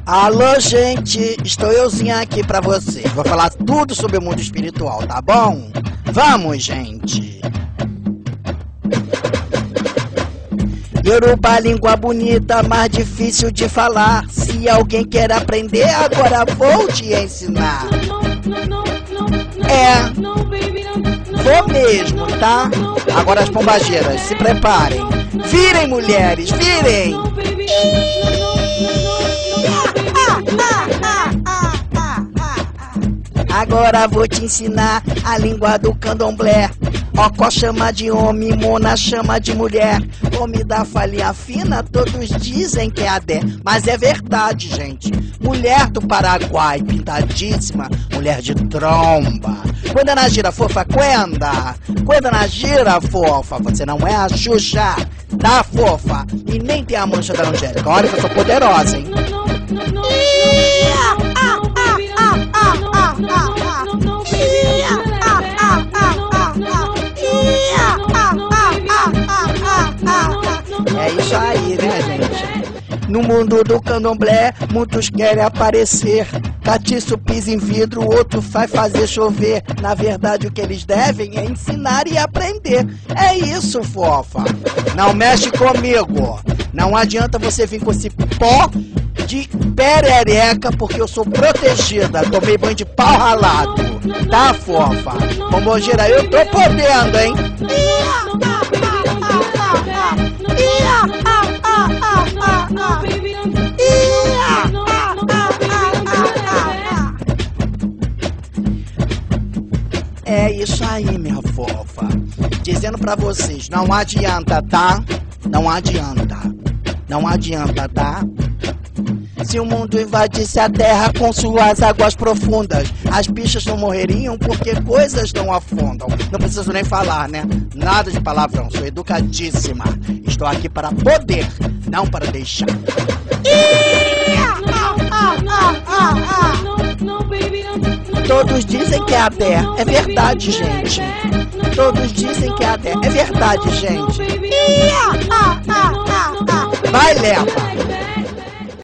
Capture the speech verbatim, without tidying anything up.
Alô, gente, estou euzinha aqui pra você. Vou falar tudo sobre o mundo espiritual, tá bom? Vamos, gente. Yoruba, língua bonita, mais difícil de falar. Se alguém quer aprender, agora vou te ensinar. É, vou mesmo, tá? Agora as pombageiras, se preparem. Virem, mulheres, virem! Agora vou te ensinar a língua do candomblé. Ocó chama de homem, Mona chama de mulher. Homem da falinha fina, todos dizem que é Adé. Mas é verdade, gente. Mulher do Paraguai, pintadíssima, mulher de tromba. Quando na gira fofa, quenda. Quando na gira fofa, você não é a Xuxa, tá fofa? E nem tem a mancha da Angélica. Olha que eu sou poderosa, hein? É isso aí, né, gente? No mundo do candomblé, muitos querem aparecer. Catiço pisa em vidro, o outro faz fazer chover. Na verdade, o que eles devem é ensinar e aprender. É isso, fofa. Não mexe comigo. Não adianta você vir com esse pó de perereca, porque eu sou protegida. Tomei banho de pau ralado. Tá, fofa? Pombogira, eu tô podendo, hein? É isso aí, minha fofa. Dizendo pra vocês, não adianta, tá? Não adianta. Não adianta, tá? Se o mundo invadisse a terra com suas águas profundas, as bichas não morreriam porque coisas não afundam. Não preciso nem falar, né? Nada de palavrão, sou educadíssima. Estou aqui para poder, não para deixar. Todos dizem que é Adé. É verdade, gente. Todos dizem que é Adé. É verdade, gente. Vai, leva.